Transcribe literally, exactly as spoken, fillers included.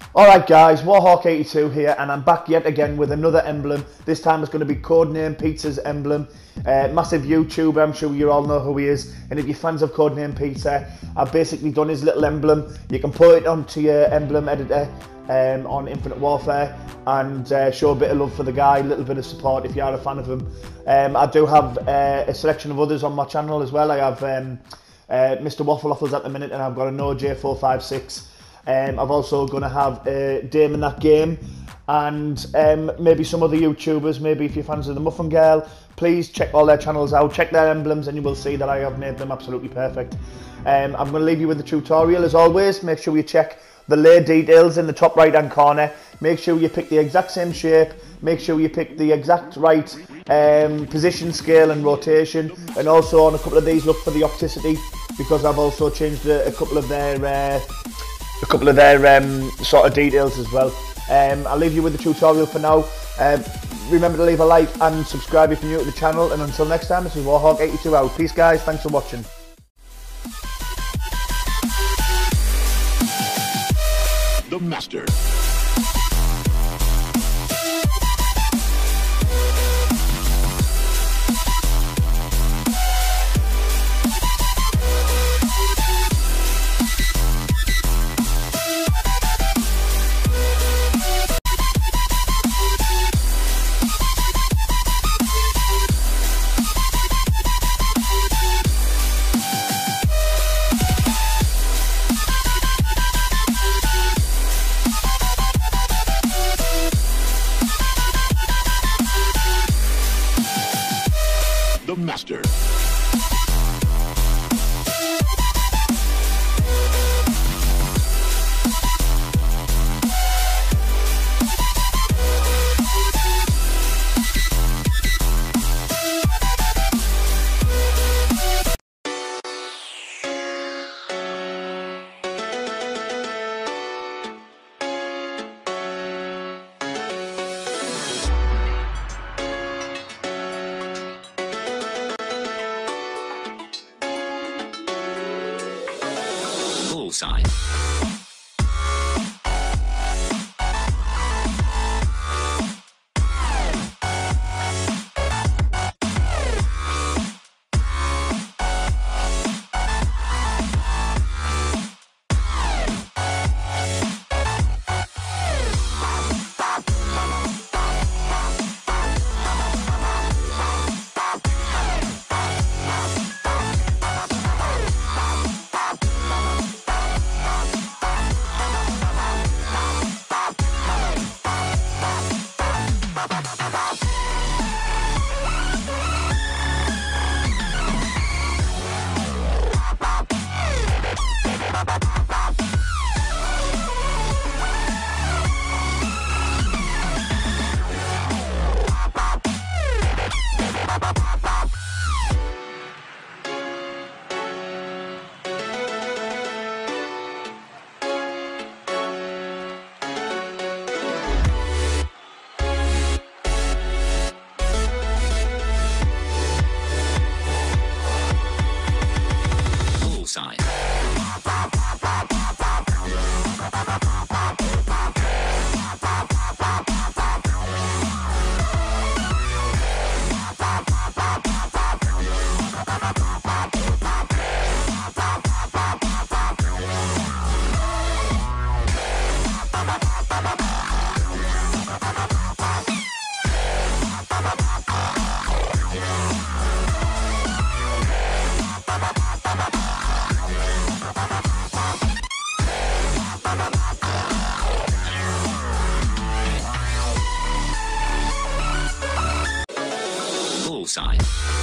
Alright guys, Warhawk eighty-two here, and I'm back yet again with another emblem. This time it's going to be Codename Pizza's emblem. Uh, massive YouTuber, I'm sure you all know who he is. And if you're fans of Codename Pizza, I've basically done his little emblem. You can put it onto your emblem editor um, on Infinite Warfare and uh, show a bit of love for the guy, a little bit of support if you are a fan of him. Um, I do have uh, a selection of others on my channel as well. I have um, uh, Mister Waffle Waffles at the minute, and I've got a No J four five six. Um, I've also going to have uh, Dame in that game, and um, maybe some other YouTubers. Maybe if you're fans of the Muffin Girl, please check all their channels out, check their emblems, and you will see that I have made them absolutely perfect. Um, I'm going to leave you with the tutorial as always. Make sure you check the layer details in the top right hand corner. Make sure you pick the exact same shape. Make sure you pick the exact right um, position, scale and rotation. And also on a couple of these, look for the opticity, because I've also changed a, a couple of their uh, a couple of their um, sort of details as well. Um, I'll leave you with the tutorial for now. Um, remember to leave a like and subscribe if you're new to the channel. And until next time, this is Warhawk eighty-two out. Peace guys, thanks for watching. The Master. The Master. Bullseye. Bullseye. Bullseye.